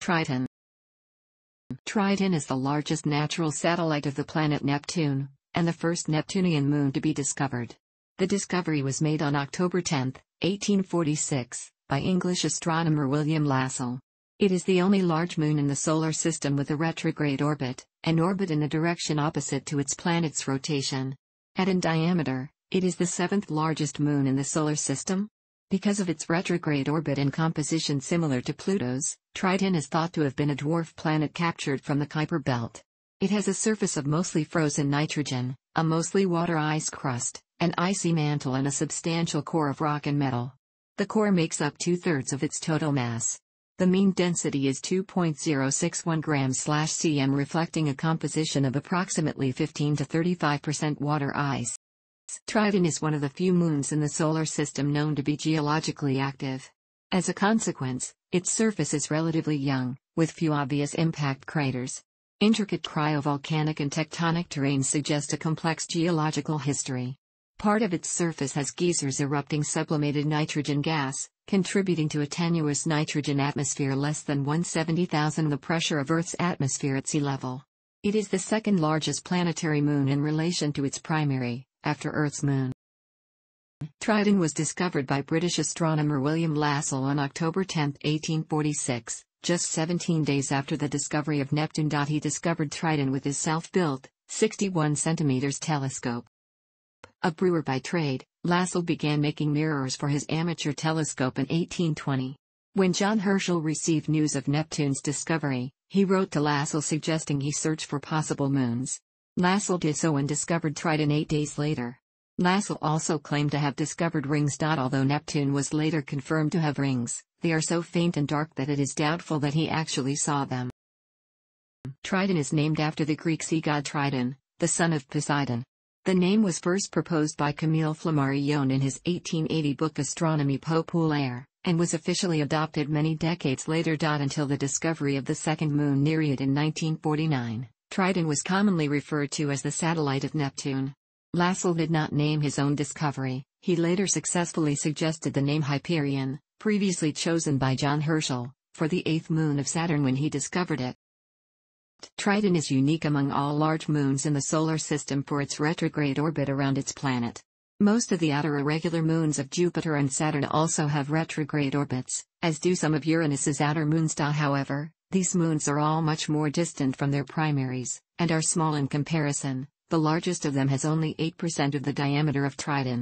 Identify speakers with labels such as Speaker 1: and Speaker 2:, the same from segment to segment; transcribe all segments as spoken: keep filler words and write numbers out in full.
Speaker 1: Triton. Triton is the largest natural satellite of the planet Neptune, and the first Neptunian moon to be discovered. The discovery was made on October tenth, eighteen forty-six, by English astronomer William Lassell. It is the only large moon in the solar system with a retrograde orbit, an orbit in a direction opposite to its planet's rotation. At in diameter, it is the seventh largest moon in the solar system. Because of its retrograde orbit and composition similar to Pluto's, Triton is thought to have been a dwarf planet captured from the Kuiper belt. It has a surface of mostly frozen nitrogen, a mostly water ice crust, an icy mantle and a substantial core of rock and metal. The core makes up two-thirds of its total mass. The mean density is two point zero six one grams per centimeter, reflecting a composition of approximately fifteen to thirty-five percent water ice. Triton is one of the few moons in the solar system known to be geologically active. As a consequence, its surface is relatively young, with few obvious impact craters. Intricate cryovolcanic and tectonic terrains suggest a complex geological history. Part of its surface has geysers erupting sublimated nitrogen gas, contributing to a tenuous nitrogen atmosphere less than one seventy thousandth the pressure of Earth's atmosphere at sea level. It is the second largest planetary moon in relation to its primary, after Earth's moon. Triton was discovered by British astronomer William Lassell on October tenth, eighteen forty-six, just seventeen days after the discovery of Neptune. He discovered Triton with his self-built, sixty-one centimeter telescope. A brewer by trade, Lassell began making mirrors for his amateur telescope in eighteen twenty. When John Herschel received news of Neptune's discovery, he wrote to Lassell suggesting he search for possible moons. Lassell did so and discovered Triton eight days later. Lassell also claimed to have discovered rings. Although Neptune was later confirmed to have rings, they are so faint and dark that it is doubtful that he actually saw them. Triton is named after the Greek sea god Triton, the son of Poseidon. The name was first proposed by Camille Flammarion in his eighteen eighty book Astronomie populaire, and was officially adopted many decades later. Until the discovery of the second moon Nereid in nineteen forty-nine. Triton was commonly referred to as the satellite of Neptune. Lassell did not name his own discovery. He later successfully suggested the name Hyperion, previously chosen by John Herschel, for the eighth moon of Saturn when he discovered it. Triton is unique among all large moons in the solar system for its retrograde orbit around its planet. Most of the outer irregular moons of Jupiter and Saturn also have retrograde orbits, as do some of Uranus's outer moons. However, these moons are all much more distant from their primaries, and are small in comparison. The largest of them has only eight percent of the diameter of Triton.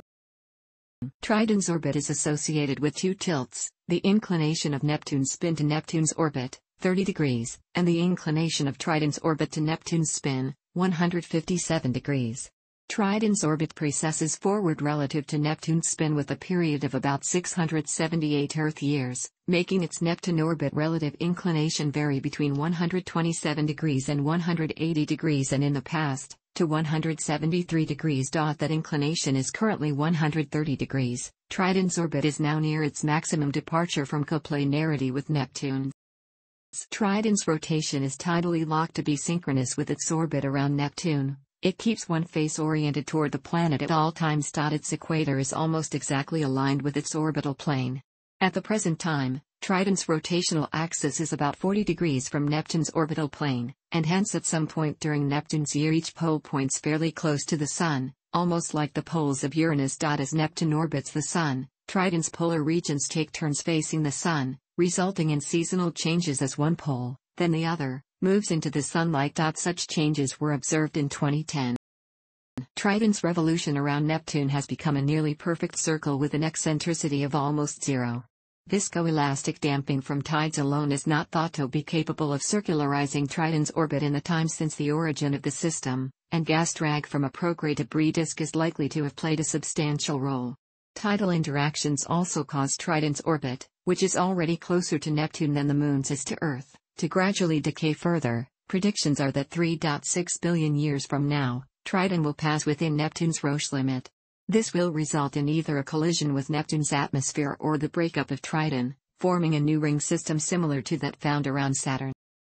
Speaker 1: Triton's orbit is associated with two tilts, the inclination of Neptune's spin to Neptune's orbit, thirty degrees, and the inclination of Triton's orbit to Neptune's spin, one hundred fifty-seven degrees. Triton's orbit precesses forward relative to Neptune's spin with a period of about six hundred seventy-eight Earth years, making its Neptune orbit relative inclination vary between one hundred twenty-seven degrees and one hundred eighty degrees, and in the past, to one hundred seventy-three degrees. That inclination is currently one hundred thirty degrees. Triton's orbit is now near its maximum departure from coplanarity with Neptune. Triton's rotation is tidally locked to be synchronous with its orbit around Neptune. It keeps one face oriented toward the planet at all times. Its equator is almost exactly aligned with its orbital plane. At the present time, Triton's rotational axis is about forty degrees from Neptune's orbital plane, and hence at some point during Neptune's year each pole points fairly close to the Sun, almost like the poles of Uranus. As Neptune orbits the Sun, Triton's polar regions take turns facing the Sun, resulting in seasonal changes as one pole, then the other, moves into the sunlight. Such changes were observed in twenty ten. Triton's revolution around Neptune has become a nearly perfect circle with an eccentricity of almost zero. Viscoelastic damping from tides alone is not thought to be capable of circularizing Triton's orbit in the time since the origin of the system, and gas drag from a prograde debris disk is likely to have played a substantial role. Tidal interactions also cause Triton's orbit, which is already closer to Neptune than the Moon's is to Earth, to gradually decay further. Predictions are that three point six billion years from now, Triton will pass within Neptune's Roche limit. This will result in either a collision with Neptune's atmosphere or the breakup of Triton, forming a new ring system similar to that found around Saturn.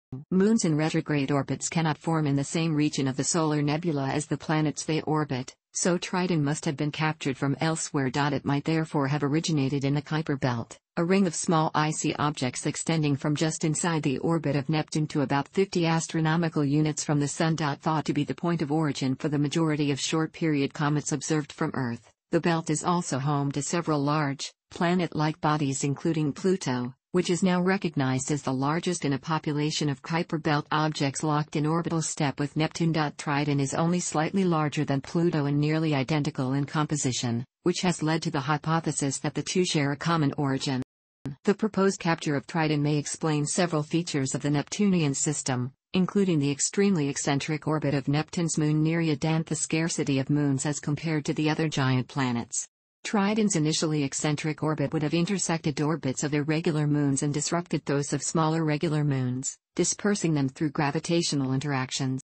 Speaker 1: Moons in retrograde orbits cannot form in the same region of the solar nebula as the planets they orbit, so Triton must have been captured from elsewhere. It might therefore have originated in the Kuiper belt, a ring of small icy objects extending from just inside the orbit of Neptune to about fifty astronomical units from the Sun. Thought to be the point of origin for the majority of short-period comets observed from Earth, the belt is also home to several large, planet-like bodies including Pluto, which is now recognized as the largest in a population of Kuiper belt objects locked in orbital step with Neptune. Triton is only slightly larger than Pluto and nearly identical in composition, which has led to the hypothesis that the two share a common origin. The proposed capture of Triton may explain several features of the Neptunian system, including the extremely eccentric orbit of Neptune's moon Nereid and the scarcity of moons as compared to the other giant planets. Triton's initially eccentric orbit would have intersected orbits of irregular moons and disrupted those of smaller regular moons, dispersing them through gravitational interactions.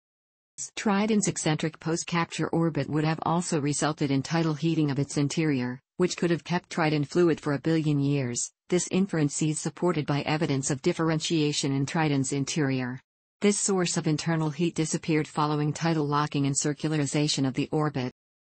Speaker 1: Triton's eccentric post-capture orbit would have also resulted in tidal heating of its interior, which could have kept Triton fluid for a billion years. This inference is supported by evidence of differentiation in Triton's interior. This source of internal heat disappeared following tidal locking and circularization of the orbit.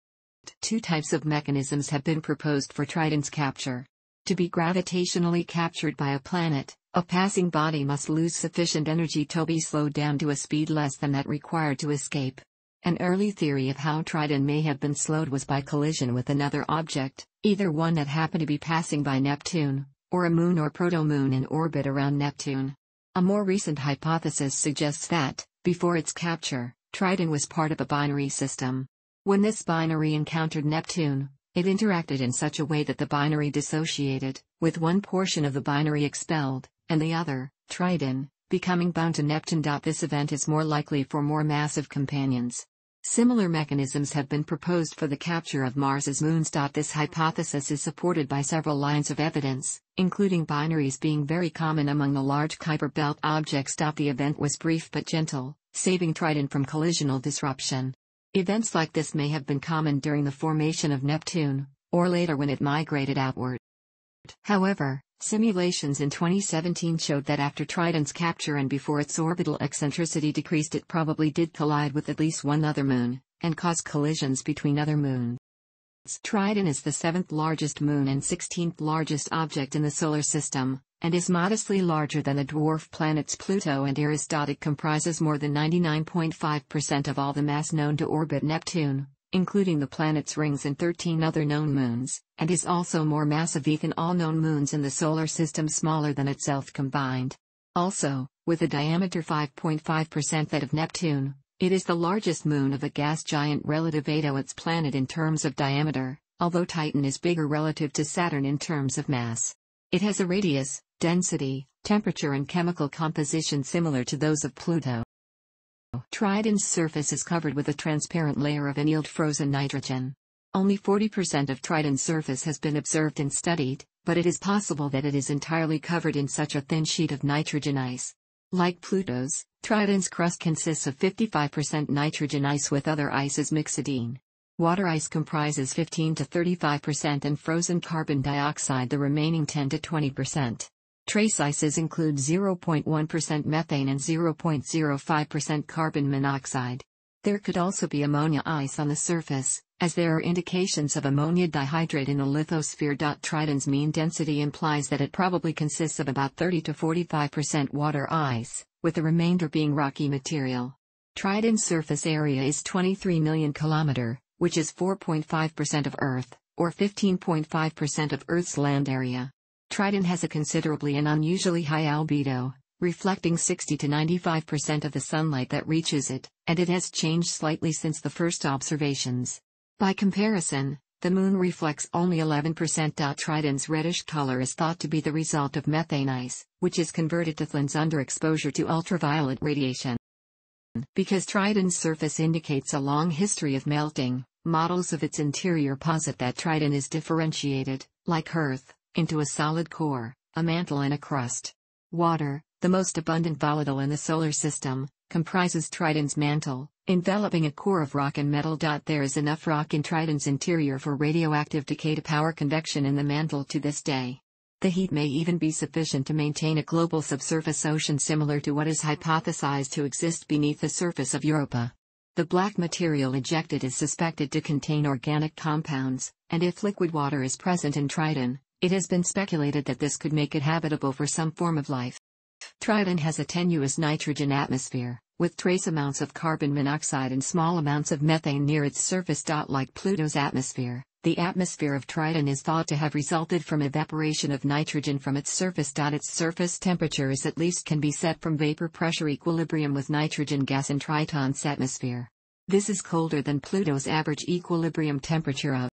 Speaker 1: Two types of mechanisms have been proposed for Triton's capture. To be gravitationally captured by a planet, a passing body must lose sufficient energy to be slowed down to a speed less than that required to escape. An early theory of how Triton may have been slowed was by collision with another object, either one that happened to be passing by Neptune, or a moon or proto-moon in orbit around Neptune. A more recent hypothesis suggests that, before its capture, Triton was part of a binary system. When this binary encountered Neptune, it interacted in such a way that the binary dissociated, with one portion of the binary expelled, and the other, Triton, becoming bound to Neptune. This event is more likely for more massive companions. Similar mechanisms have been proposed for the capture of Mars's moons. This hypothesis is supported by several lines of evidence, including binaries being very common among the large Kuiper belt objects. The event was brief but gentle, saving Triton from collisional disruption. Events like this may have been common during the formation of Neptune, or later when it migrated outward. However, simulations in twenty seventeen showed that after Triton's capture and before its orbital eccentricity decreased, it probably did collide with at least one other moon, and cause collisions between other moons. Triton is the seventh largest moon and sixteenth largest object in the solar system, and is modestly larger than the dwarf planets Pluto and Eris. It comprises more than ninety-nine point five percent of all the mass known to orbit Neptune, including the planet's rings and thirteen other known moons, and is also more massive than all known moons in the solar system, smaller than itself combined. Also, with a diameter five point five percent that of Neptune, it is the largest moon of a gas giant relative to its planet in terms of diameter, although Titan is bigger relative to Saturn in terms of mass. It has a radius, density, temperature and chemical composition similar to those of Pluto. Triton's surface is covered with a transparent layer of annealed frozen nitrogen. Only forty percent of Triton's surface has been observed and studied, but it is possible that it is entirely covered in such a thin sheet of nitrogen ice. Like Pluto's, Triton's crust consists of fifty-five percent nitrogen ice with other ices mixedine. Water ice comprises fifteen to thirty-five percent and frozen carbon dioxide the remaining ten to twenty percent. Trace ices include zero point one percent methane and zero point zero five percent carbon monoxide. There could also be ammonia ice on the surface, as there are indications of ammonia dihydrate in the lithosphere. Triton's mean density implies that it probably consists of about thirty to forty-five percent water ice, with the remainder being rocky material. Triton's surface area is twenty-three million kilometer, which is four point five percent of Earth, or fifteen point five percent of Earth's land area. Triton has a considerably and unusually high albedo, reflecting sixty to ninety-five percent of the sunlight that reaches it, and it has changed slightly since the first observations. By comparison, the Moon reflects only eleven percent. Triton's reddish color is thought to be the result of methane ice, which is converted to thin under exposure to ultraviolet radiation. Because Triton's surface indicates a long history of melting, models of its interior posit that Triton is differentiated, like Earth, into a solid core, a mantle and a crust. Water, the most abundant volatile in the solar system, comprises Triton's mantle, enveloping a core of rock and metal. There is enough rock in Triton's interior for radioactive decay to power convection in the mantle to this day. The heat may even be sufficient to maintain a global subsurface ocean similar to what is hypothesized to exist beneath the surface of Europa. The black material ejected is suspected to contain organic compounds, and if liquid water is present in Triton, it has been speculated that this could make it habitable for some form of life. Triton has a tenuous nitrogen atmosphere, with trace amounts of carbon monoxide and small amounts of methane near its surface. Like Pluto's atmosphere, the atmosphere of Triton is thought to have resulted from evaporation of nitrogen from its surface. Its surface temperature is at least can be set from vapor pressure equilibrium with nitrogen gas in Triton's atmosphere. This is colder than Pluto's average equilibrium temperature of.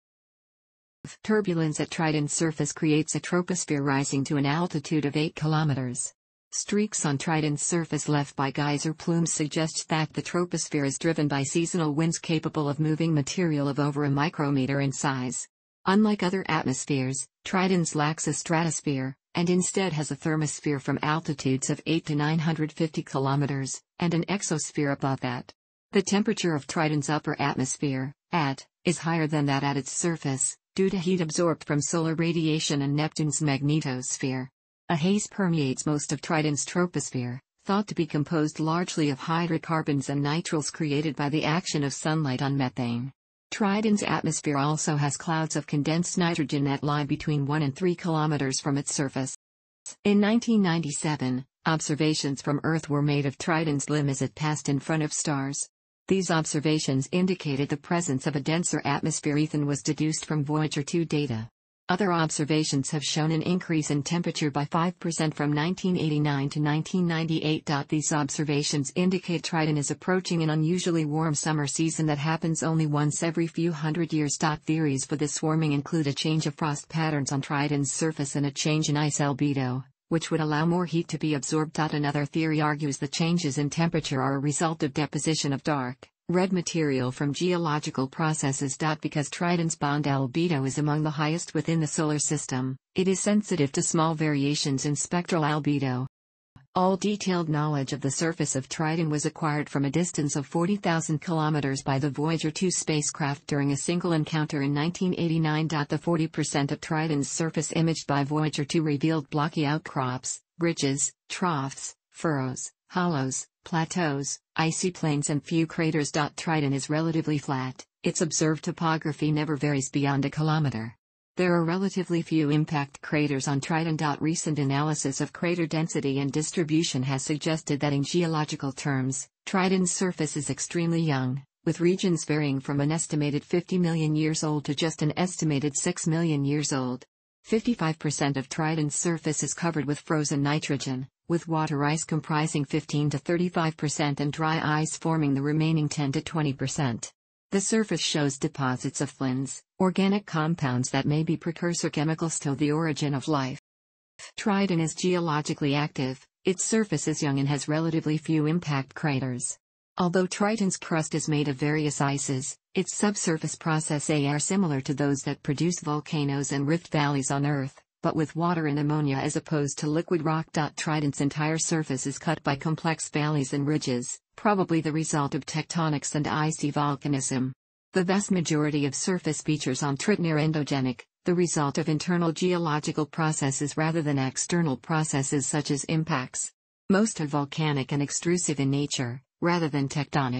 Speaker 1: Turbulence at Triton's surface creates a troposphere rising to an altitude of eight kilometers. Streaks on Triton's surface left by geyser plumes suggest that the troposphere is driven by seasonal winds capable of moving material of over a micrometer in size. Unlike other atmospheres, Triton's lacks a stratosphere, and instead has a thermosphere from altitudes of eight to nine hundred fifty kilometers, and an exosphere above that. The temperature of Triton's upper atmosphere, at, is higher than that at its surface, due to heat absorbed from solar radiation and Neptune's magnetosphere. A haze permeates most of Triton's troposphere, thought to be composed largely of hydrocarbons and nitriles created by the action of sunlight on methane. Triton's atmosphere also has clouds of condensed nitrogen that lie between one and three kilometers from its surface. In nineteen ninety-seven, observations from Earth were made of Triton's limb as it passed in front of stars. These observations indicated the presence of a denser atmosphere. Ethan was deduced from Voyager two data. Other observations have shown an increase in temperature by five percent from nineteen eighty-nine to nineteen ninety-eight. These observations indicate Triton is approaching an unusually warm summer season that happens only once every few hundred years. Theories for this warming include a change of frost patterns on Triton's surface and a change in ice albedo, which would allow more heat to be absorbed. Another theory argues the changes in temperature are a result of deposition of dark, red material from geological processes. Because Triton's bond albedo is among the highest within the solar system, it is sensitive to small variations in spectral albedo. All detailed knowledge of the surface of Triton was acquired from a distance of forty thousand kilometers by the Voyager two spacecraft during a single encounter in nineteen eighty-nine. The forty percent of Triton's surface imaged by Voyager two revealed blocky outcrops, ridges, troughs, furrows, hollows, plateaus, icy plains and few craters. Triton is relatively flat, its observed topography never varies beyond a kilometer. There are relatively few impact craters on Triton. Recent analysis of crater density and distribution has suggested that in geological terms, Triton's surface is extremely young, with regions varying from an estimated fifty million years old to just an estimated six million years old. fifty-five percent of Triton's surface is covered with frozen nitrogen, with water ice comprising fifteen to thirty-five percent and dry ice forming the remaining ten to twenty percent. The surface shows deposits of flins, organic compounds that may be precursor chemicals to the origin of life. Triton is geologically active, its surface is young and has relatively few impact craters. Although Triton's crust is made of various ices, its subsurface processes are similar to those that produce volcanoes and rift valleys on Earth, but with water and ammonia as opposed to liquid rock. Triton's entire surface is cut by complex valleys and ridges, probably the result of tectonics and icy volcanism. The vast majority of surface features on Triton are endogenic, the result of internal geological processes rather than external processes such as impacts. Most are volcanic and extrusive in nature, rather than tectonic.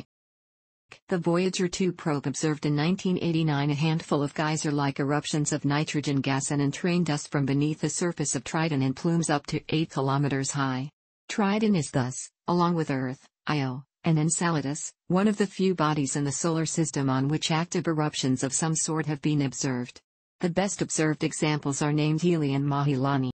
Speaker 1: The Voyager two probe observed in nineteen eighty-nine a handful of geyser-like eruptions of nitrogen gas and entrained dust from beneath the surface of Triton in plumes up to eight kilometers high. Triton is thus, along with Earth, Io, and Enceladus, one of the few bodies in the solar system on which active eruptions of some sort have been observed. The best observed examples are named Healy and Mahilani.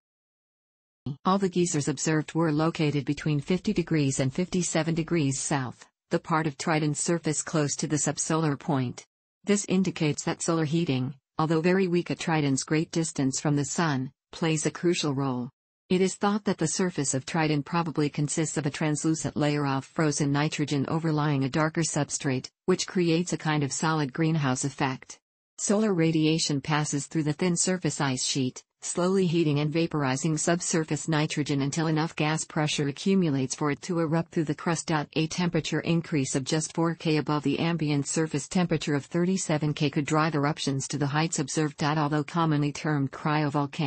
Speaker 1: All the geysers observed were located between fifty degrees and fifty-seven degrees south, the part of Triton's surface close to the subsolar point. This indicates that solar heating, although very weak at Triton's great distance from the Sun, plays a crucial role. It is thought that the surface of Triton probably consists of a translucent layer of frozen nitrogen overlying a darker substrate, which creates a kind of solid greenhouse effect. Solar radiation passes through the thin surface ice sheet, slowly heating and vaporizing subsurface nitrogen until enough gas pressure accumulates for it to erupt through the crust. A temperature increase of just four Kelvin above the ambient surface temperature of thirty-seven Kelvin could drive eruptions to the heights observed. Although commonly termed cryovolcanic,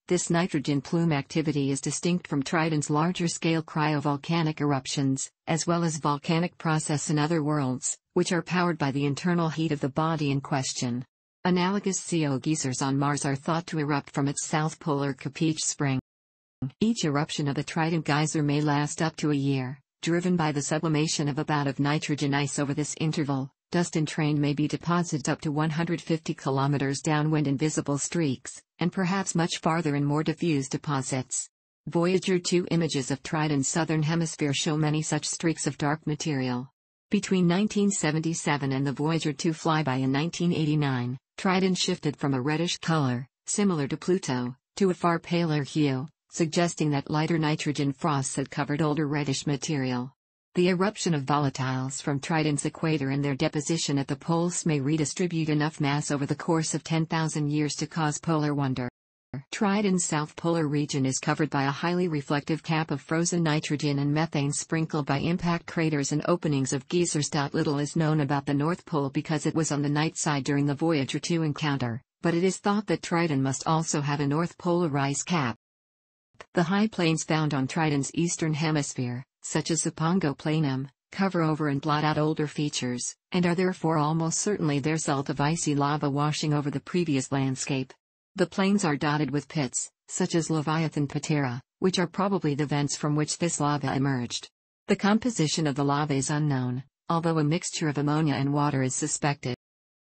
Speaker 1: This nitrogen plume activity is distinct from Triton's larger-scale cryovolcanic eruptions, as well as volcanic process in other worlds, which are powered by the internal heat of the body in question. Analogous C O geysers on Mars are thought to erupt from its south polar cap each spring. Each eruption of a Triton geyser may last up to a year, driven by the sublimation of about of nitrogen ice over this interval. Dust and train may be deposited up to one hundred fifty kilometers downwind in visible streaks, and perhaps much farther in more diffuse deposits. Voyager two images of Triton's southern hemisphere show many such streaks of dark material. Between nineteen seventy-seven and the Voyager two flyby in nineteen eighty-nine, Triton shifted from a reddish color, similar to Pluto, to a far paler hue, suggesting that lighter nitrogen frosts had covered older reddish material. The eruption of volatiles from Triton's equator and their deposition at the poles may redistribute enough mass over the course of ten thousand years to cause polar wonder. Triton's south polar region is covered by a highly reflective cap of frozen nitrogen and methane sprinkled by impact craters and openings of geysers. Little is known about the North Pole because it was on the night side during the Voyager two encounter, but it is thought that Triton must also have a North Polar ice cap. The high plains found on Triton's eastern hemisphere, such as the Pongo Planum, cover over and blot out older features, and are therefore almost certainly the result of icy lava washing over the previous landscape. The plains are dotted with pits, such as Leviathan Patera, which are probably the vents from which this lava emerged. The composition of the lava is unknown, although a mixture of ammonia and water is suspected.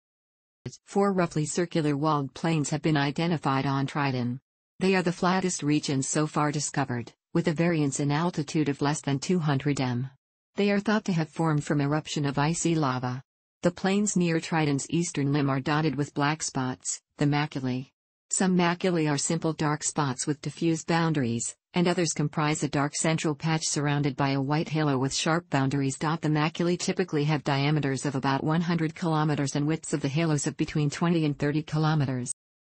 Speaker 1: Four roughly circular walled plains have been identified on Triton. They are the flattest regions so far discovered, with a variance in altitude of less than two hundred meters. They are thought to have formed from eruption of icy lava. The plains near Triton's eastern limb are dotted with black spots, the maculae. Some maculae are simple dark spots with diffuse boundaries, and others comprise a dark central patch surrounded by a white halo with sharp boundaries. The maculae typically have diameters of about one hundred kilometers and widths of the halos of between twenty and thirty kilometers.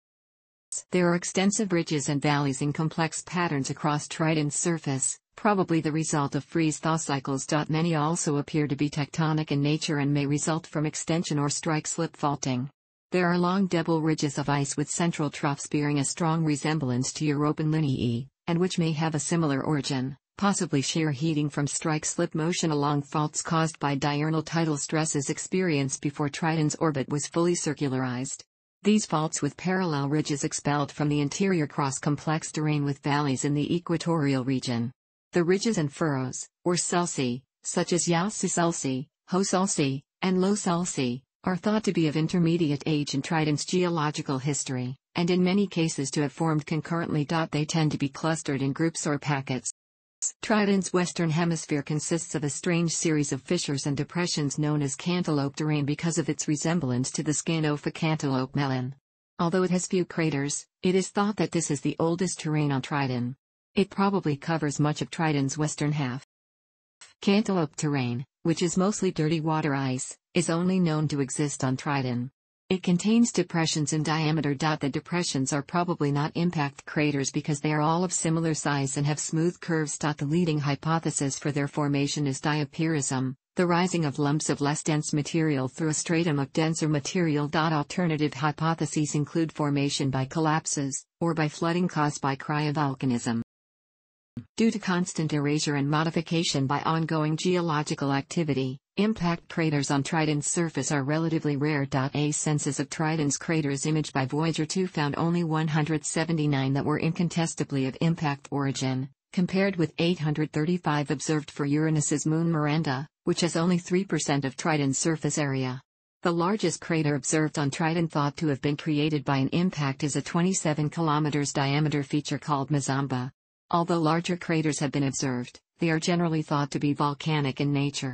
Speaker 1: There are extensive ridges and valleys in complex patterns across Triton's surface, probably the result of freeze-thaw cycles. Many also appear to be tectonic in nature and may result from extension or strike-slip faulting. There are long double ridges of ice with central troughs bearing a strong resemblance to Europan lineae, and which may have a similar origin, possibly shear heating from strike-slip motion along faults caused by diurnal tidal stresses experienced before Triton's orbit was fully circularized. These faults with parallel ridges expelled from the interior cross complex terrain with valleys in the equatorial region. The ridges and furrows, or sulci, such as Yalsi sulci, Ho sulci, and Lo sulci, are thought to be of intermediate age in Triton's geological history, and in many cases to have formed concurrently. They tend to be clustered in groups or packets. Triton's western hemisphere consists of a strange series of fissures and depressions known as cantaloupe terrain because of its resemblance to the Scanopha cantaloupe melon. Although it has few craters, it is thought that this is the oldest terrain on Triton. It probably covers much of Triton's western half. Cantaloupe terrain, which is mostly dirty water ice, is only known to exist on Triton. It contains depressions in diameter. The depressions are probably not impact craters because they are all of similar size and have smooth curves. The leading hypothesis for their formation is diapirism, the rising of lumps of less dense material through a stratum of denser material. Alternative hypotheses include formation by collapses, or by flooding caused by cryovolcanism. Due to constant erasure and modification by ongoing geological activity, impact craters on Triton's surface are relatively rare. A census of Triton's craters imaged by Voyager two found only one hundred seventy-nine that were incontestably of impact origin, compared with eight hundred thirty-five observed for Uranus's moon Miranda, which has only three percent of Triton's surface area. The largest crater observed on Triton thought to have been created by an impact is a twenty-seven kilometers diameter feature called Mazamba. Although larger craters have been observed, they are generally thought to be volcanic in nature.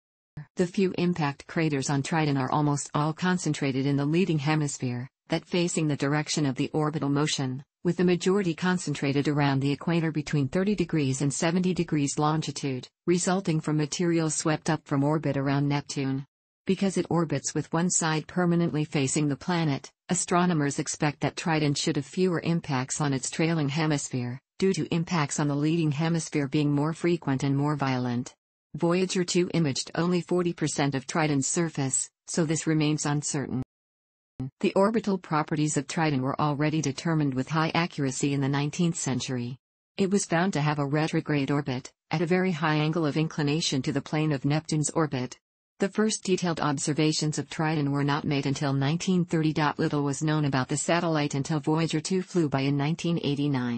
Speaker 1: The few impact craters on Triton are almost all concentrated in the leading hemisphere, that facing the direction of the orbital motion, with the majority concentrated around the equator between thirty degrees and seventy degrees longitude, resulting from material swept up from orbit around Neptune. Because it orbits with one side permanently facing the planet, astronomers expect that Triton should have fewer impacts on its trailing hemisphere, due to impacts on the leading hemisphere being more frequent and more violent. Voyager two imaged only forty percent of Triton's surface, so this remains uncertain. The orbital properties of Triton were already determined with high accuracy in the nineteenth century. It was found to have a retrograde orbit, at a very high angle of inclination to the plane of Neptune's orbit. The first detailed observations of Triton were not made until nineteen thirty. Little was known about the satellite until Voyager two flew by in nineteen eighty-nine.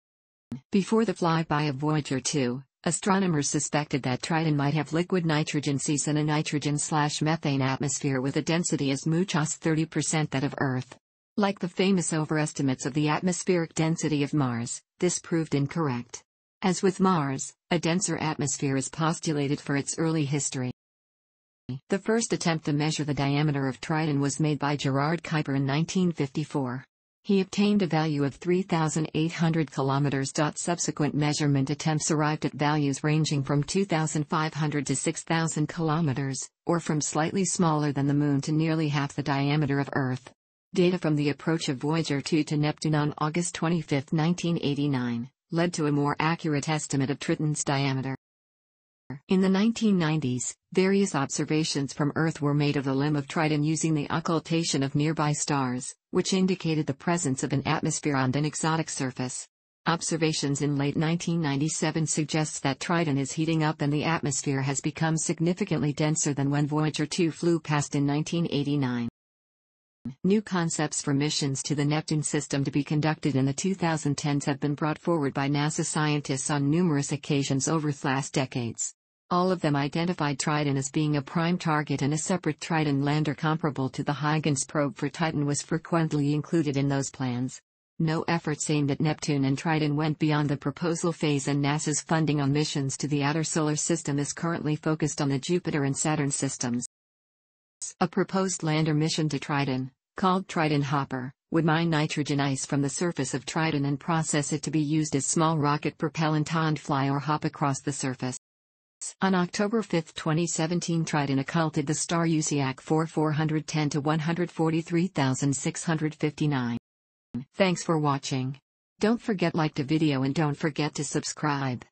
Speaker 1: Before the flyby of Voyager two, astronomers suspected that Triton might have liquid nitrogen seas and a nitrogen-slash-methane atmosphere with a density as much as thirty percent that of Earth. Like the famous overestimates of the atmospheric density of Mars, this proved incorrect. As with Mars, a denser atmosphere is postulated for its early history. The first attempt to measure the diameter of Triton was made by Gerard Kuiper in nineteen fifty-four. He obtained a value of three thousand eight hundred kilometers. Subsequent measurement attempts arrived at values ranging from two thousand five hundred to six thousand kilometers, or from slightly smaller than the Moon to nearly half the diameter of Earth. Data from the approach of Voyager two to Neptune on August twenty-fifth, nineteen eighty-nine, led to a more accurate estimate of Triton's diameter. In the nineteen nineties, various observations from Earth were made of the limb of Triton using the occultation of nearby stars, which indicated the presence of an atmosphere on an exotic surface. Observations in late nineteen ninety-seven suggests that Triton is heating up and the atmosphere has become significantly denser than when Voyager two flew past in nineteen eighty-nine. New concepts for missions to the Neptune system to be conducted in the twenty tens have been brought forward by NASA scientists on numerous occasions over the last decades. All of them identified Triton as being a prime target, and a separate Triton lander comparable to the Huygens probe for Titan was frequently included in those plans. No efforts aimed at Neptune and Triton went beyond the proposal phase, and NASA's funding on missions to the outer solar system is currently focused on the Jupiter and Saturn systems. A proposed lander mission to Triton, called Triton Hopper, would mine nitrogen ice from the surface of Triton and process it to be used as small rocket propellant and fly or hop across the surface. On October fifth, twenty seventeen, Triton occulted the star U C A C four four ten to one hundred forty-three thousand six hundred fifty-nine. Thanks for watching. Don't forget like the video and don't forget to subscribe.